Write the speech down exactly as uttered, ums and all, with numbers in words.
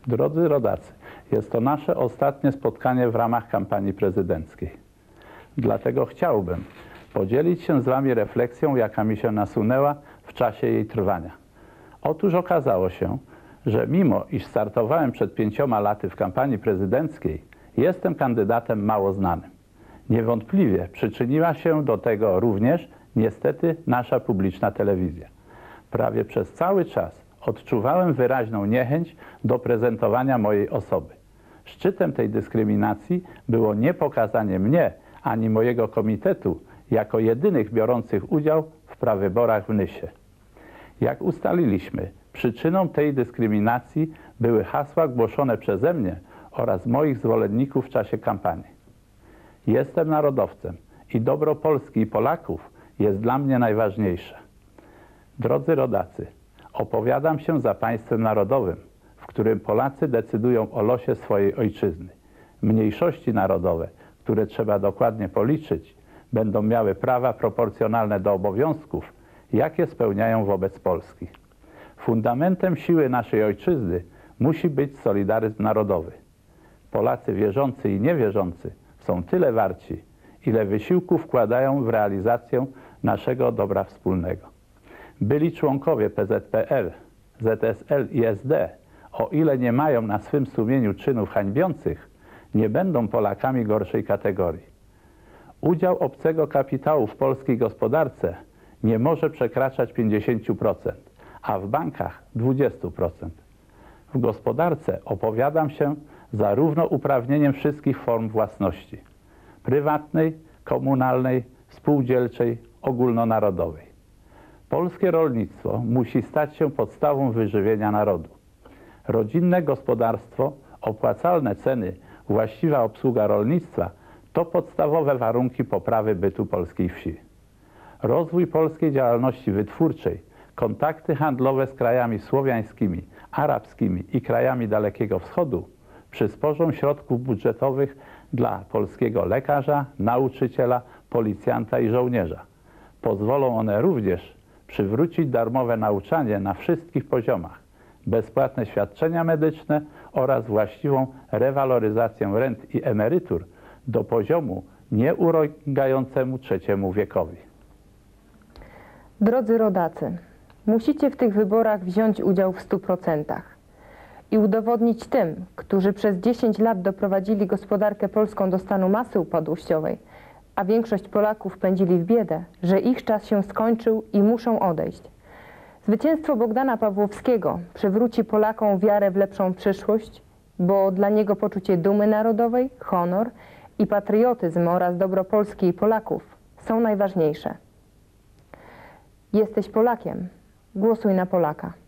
Drodzy rodacy, jest to nasze ostatnie spotkanie w ramach kampanii prezydenckiej. Dlatego chciałbym podzielić się z Wami refleksją, jaka mi się nasunęła w czasie jej trwania. Otóż okazało się, że mimo iż startowałem przed pięcioma laty w kampanii prezydenckiej, jestem kandydatem mało znanym. Niewątpliwie przyczyniła się do tego również, niestety, nasza publiczna telewizja. Prawie przez cały czas odczuwałem wyraźną niechęć do prezentowania mojej osoby. Szczytem tej dyskryminacji było nie pokazanie mnie ani mojego komitetu jako jedynych biorących udział w prawyborach w Nysie. Jak ustaliliśmy, przyczyną tej dyskryminacji były hasła głoszone przeze mnie oraz moich zwolenników w czasie kampanii. Jestem narodowcem i dobro Polski i Polaków jest dla mnie najważniejsze. Drodzy rodacy, opowiadam się za państwem narodowym, w którym Polacy decydują o losie swojej ojczyzny. Mniejszości narodowe, które trzeba dokładnie policzyć, będą miały prawa proporcjonalne do obowiązków, jakie spełniają wobec Polski. Fundamentem siły naszej ojczyzny musi być solidaryzm narodowy. Polacy wierzący i niewierzący są tyle warci, ile wysiłku wkładają w realizację naszego dobra wspólnego. Byli członkowie P Z P R, Z S L i S D, o ile nie mają na swym sumieniu czynów hańbiących, nie będą Polakami gorszej kategorii. Udział obcego kapitału w polskiej gospodarce nie może przekraczać pięćdziesięciu procent, a w bankach dwudziestu procent. W gospodarce opowiadam się za równouprawnieniem wszystkich form własności: prywatnej, komunalnej, spółdzielczej, ogólnonarodowej. Polskie rolnictwo musi stać się podstawą wyżywienia narodu. Rodzinne gospodarstwo, opłacalne ceny, właściwa obsługa rolnictwa to podstawowe warunki poprawy bytu polskiej wsi. Rozwój polskiej działalności wytwórczej, kontakty handlowe z krajami słowiańskimi, arabskimi i krajami Dalekiego Wschodu przysporzą środków budżetowych dla polskiego lekarza, nauczyciela, policjanta i żołnierza. Pozwolą one również przywrócić darmowe nauczanie na wszystkich poziomach, bezpłatne świadczenia medyczne oraz właściwą rewaloryzację rent i emerytur do poziomu nieurągającemu trzeciemu wiekowi. Drodzy rodacy, musicie w tych wyborach wziąć udział w stu procentach i udowodnić tym, którzy przez dziesięć lat doprowadzili gospodarkę polską do stanu masy upadłościowej, a większość Polaków pędzili w biedę, że ich czas się skończył i muszą odejść. Zwycięstwo Bogdana Pawłowskiego przywróci Polakom wiarę w lepszą przyszłość, bo dla niego poczucie dumy narodowej, honor i patriotyzm oraz dobro Polski i Polaków są najważniejsze. Jesteś Polakiem. Głosuj na Polaka.